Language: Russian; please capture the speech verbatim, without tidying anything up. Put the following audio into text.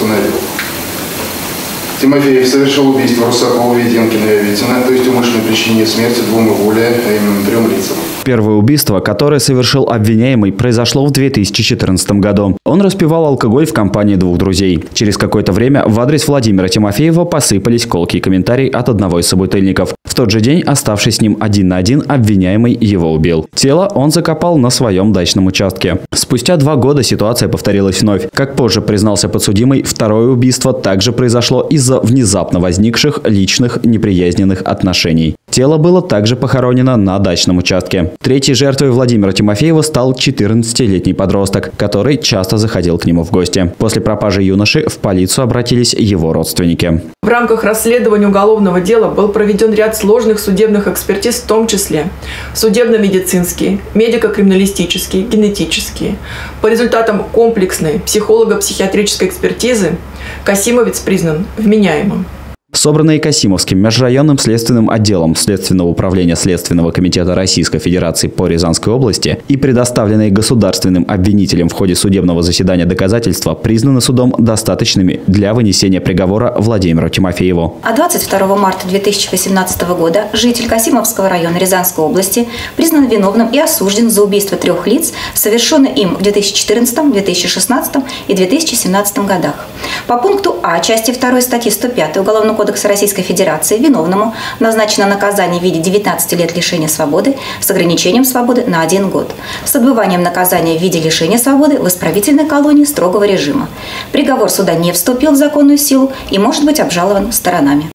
установил. Тимофеев совершил убийство Русакова, Веденкина и Аветина, то есть умышленное причинение смерти двум и более, а именно трем лицам. Первое убийство, которое совершил обвиняемый, произошло в две тысячи четырнадцатом году. Он распивал алкоголь в компании двух друзей. Через какое-то время в адрес Владимира Тимофеева посыпались колкие комментарии от одного из собутыльников. В тот же день, оставшись с ним один на один, обвиняемый его убил. Тело он закопал на своем дачном участке. Спустя два года ситуация повторилась вновь. Как позже признался подсудимый, второе убийство также произошло из-за внезапно возникших личных неприязненных отношений. Тело было также похоронено на дачном участке. Третьей жертвой Владимира Тимофеева стал четырнадцатилетний подросток, который часто заходил к нему в гости. После пропажи юноши в полицию обратились его родственники. В рамках расследования уголовного дела был проведен ряд сложных судебных экспертиз, в том числе судебно-медицинские, медико-криминалистические, генетические. По результатам комплексной психолого-психиатрической экспертизы Касимовец признан вменяемым. Собранные Касимовским межрайонным следственным отделом Следственного управления Следственного комитета Российской Федерации по Рязанской области и предоставленные государственным обвинителям в ходе судебного заседания доказательства признаны судом достаточными для вынесения приговора Владимиру Тимофееву. А двадцать второго марта две тысячи восемнадцатого года житель Касимовского района Рязанской области признан виновным и осужден за убийство трех лиц, совершенное им в две тысячи четырнадцатом, две тысячи шестнадцатом и две тысячи семнадцатом годах. По пункту А части второй статьи сто пятой Уголовного кодекса Российской Федерации виновному назначено наказание в виде девятнадцати лет лишения свободы с ограничением свободы на один год, с отбыванием наказания в виде лишения свободы в исправительной колонии строгого режима. Приговор суда не вступил в законную силу и может быть обжалован сторонами.